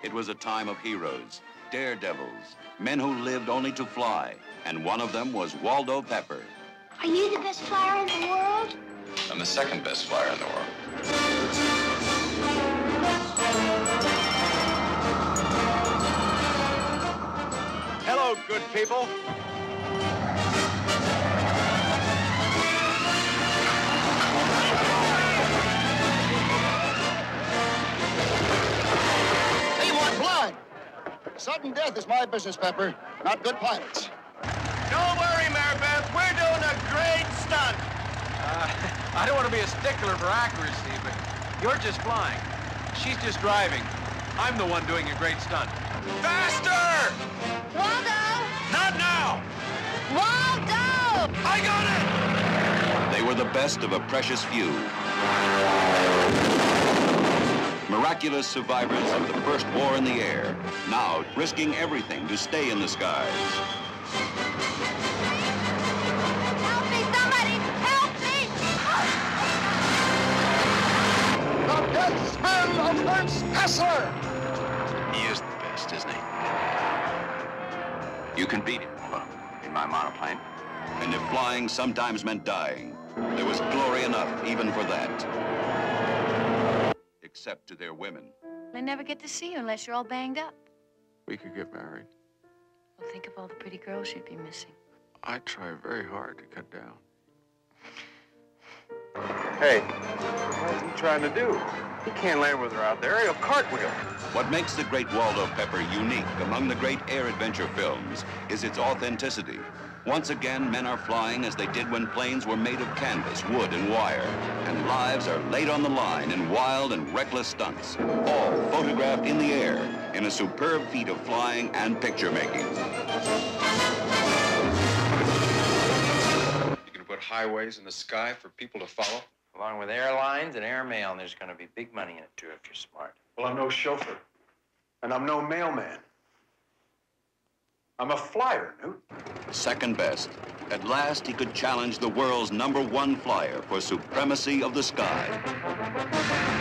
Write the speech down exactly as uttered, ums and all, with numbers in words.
It was a time of heroes, daredevils, men who lived only to fly, and one of them was Waldo Pepper. Are you the best flyer in the world? I'm the second best flyer in the world. Hello, good people. They want blood. Sudden death is my business, Pepper, not good pilots. Don't worry, Maribeth. We're doing a great stunt. Uh, I don't want to be a stickler for accuracy, but you're just flying. She's just driving. I'm the one doing a great stunt. Faster! Waldo! Not now! Waldo! I got it! They were the best of a precious few. Miraculous survivors of the first war in the air, now risking everything to stay in the skies. Help me, somebody! Help me! The death spell of Ernst Hassler! He is the best, isn't he? You can beat him, well, in my monoplane. And if flying sometimes meant dying, there was glory enough even for that. Except to their women. They never get to see you unless you're all banged up. We could get married. Well, think of all the pretty girls you'd be missing. I try very hard to cut down. Hey, what's he trying to do? He can't land with her out there. He'll cartwheel. What makes the great Waldo Pepper unique among the great air adventure films is its authenticity. Once again, men are flying as they did when planes were made of canvas, wood, and wire, and lives are laid on the line in wild and reckless stunts, all photographed in the air in a superb feat of flying and picture making. You can put highways in the sky for people to follow? Along with airlines and airmail, and there's going to be big money in it, too, if you're smart. Well, I'm no chauffeur, and I'm no mailman. I'm a flyer, Newt. Second best. At last, he could challenge the world's number one flyer for supremacy of the sky.